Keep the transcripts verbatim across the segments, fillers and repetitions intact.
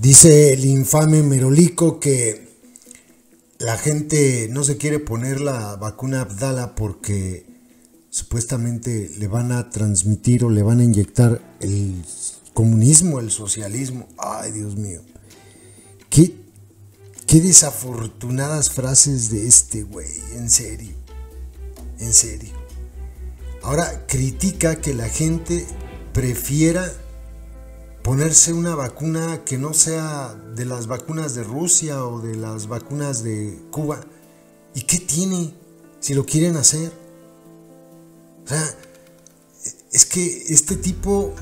Dice el infame Merolico que la gente no se quiere poner la vacuna Abdala porque supuestamente le van a transmitir o le van a inyectar el comunismo, el socialismo. Ay, Dios mío. Qué, qué desafortunadas frases de este güey, en serio. En serio. Ahora critica que la gente prefiera ponerse una vacuna que no sea de las vacunas de Rusia o de las vacunas de Cuba. ¿Y qué tiene si lo quieren hacer? O sea, es que este tipo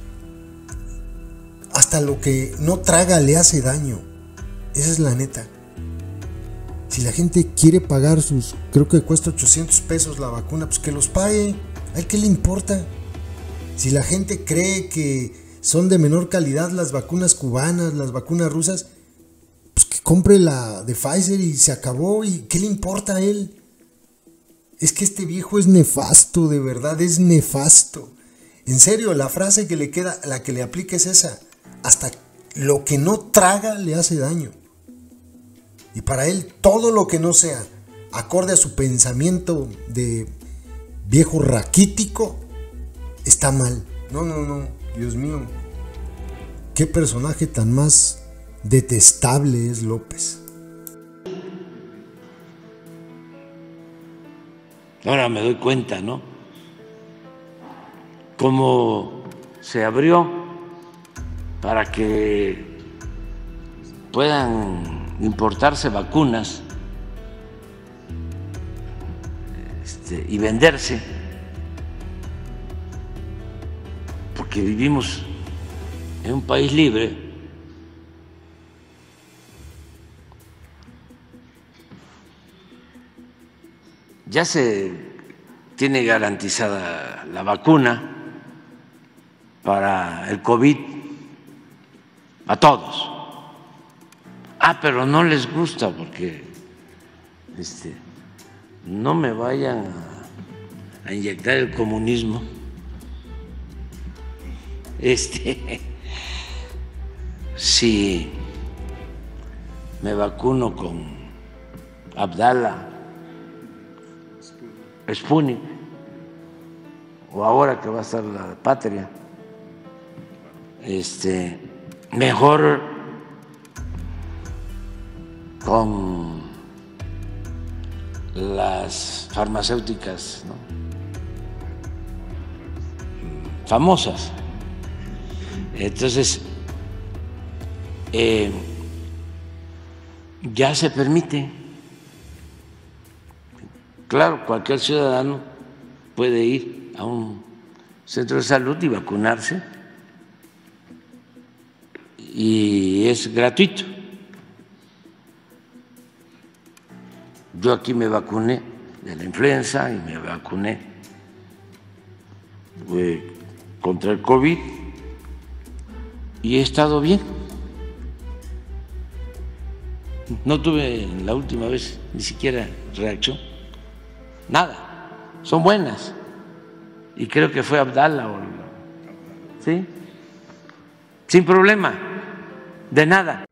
hasta lo que no traga le hace daño. Esa es la neta. Si la gente quiere pagar sus, creo que cuesta ochocientos pesos la vacuna, pues que los pague. ¿A él qué le importa? Si la gente cree que son de menor calidad las vacunas cubanas, las vacunas rusas, pues que compre la de Pfizer y se acabó. ¿Y qué le importa a él? Es que este viejo es nefasto, de verdad, es nefasto. En serio, la frase que le queda, la que le aplica es esa. Hasta lo que no traga le hace daño. Y para él, todo lo que no sea acorde a su pensamiento de viejo raquítico, está mal. No, no, no. Dios mío, qué personaje tan más detestable es López. Ahora me doy cuenta, ¿no? Cómo se abrió para que puedan importarse vacunas este, y venderse. Porque vivimos en un país libre, ya se tiene garantizada la vacuna para el COVID a todos. Ah, pero no les gusta porque este, no me vayan a, a inyectar el comunismo. Este, si me vacuno con Abdala, Sputnik, o ahora que va a estar la Patria, este, mejor con las farmacéuticas, ¿no?, famosas. Entonces, eh, ya se permite. Claro, cualquier ciudadano puede ir a un centro de salud y vacunarse, y es gratuito. Yo aquí me vacuné de la influenza y me vacuné eh, contra el COVID. Y he estado bien. No tuve la última vez ni siquiera reacción. Nada. Son buenas. Y creo que fue Abdala. ¿Sí? Sin problema. De nada.